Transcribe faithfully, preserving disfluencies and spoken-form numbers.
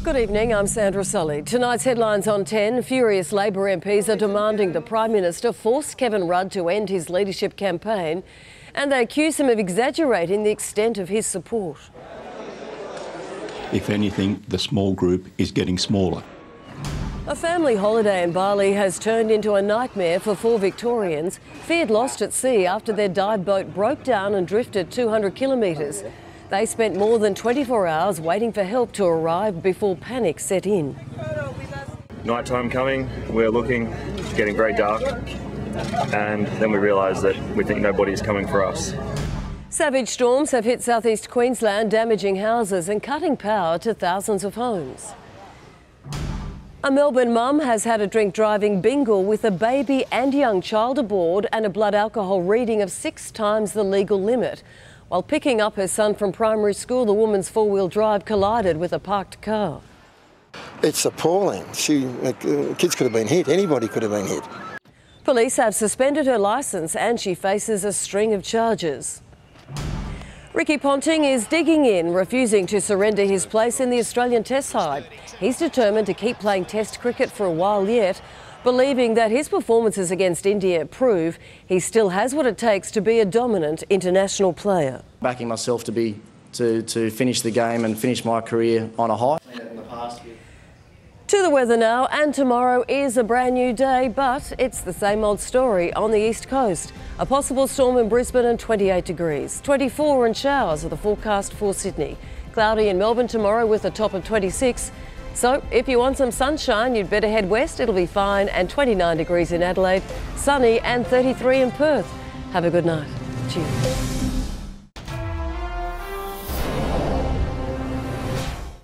Good evening, I'm Sandra Sully. Tonight's headlines on ten. Furious Labor M Ps are demanding the Prime Minister force Kevin Rudd to end his leadership campaign, and they accuse him of exaggerating the extent of his support. If anything, the small group is getting smaller. A family holiday in Bali has turned into a nightmare for four Victorians, feared lost at sea after their dive boat broke down and drifted two hundred kilometres. They spent more than twenty-four hours waiting for help to arrive before panic set in. Nighttime coming, we're looking, it's getting very dark, and then we realise that we think nobody's coming for us. Savage storms have hit southeast Queensland, damaging houses and cutting power to thousands of homes. A Melbourne mum has had a drink driving bingle with a baby and young child aboard and a blood alcohol reading of six times the legal limit. While picking up her son from primary school, the woman's four-wheel drive collided with a parked car. It's appalling. She, uh, kids could have been hit. Anybody could have been hit. Police have suspended her licence and she faces a string of charges. Ricky Ponting is digging in, refusing to surrender his place in the Australian Test side. He's determined to keep playing Test cricket for a while yet, believing that his performances against India prove he still has what it takes to be a dominant international player. Backing myself to be to, to finish the game and finish my career on a high. To the weather now, and tomorrow is a brand new day, but it's the same old story on the east coast. A possible storm in Brisbane and twenty-eight degrees. twenty-four and showers are the forecast for Sydney. Cloudy in Melbourne tomorrow with a top of twenty-six. So if you want some sunshine, you'd better head west. It'll be fine, and twenty-nine degrees in Adelaide, sunny and thirty-three in Perth. Have a good night. Cheers.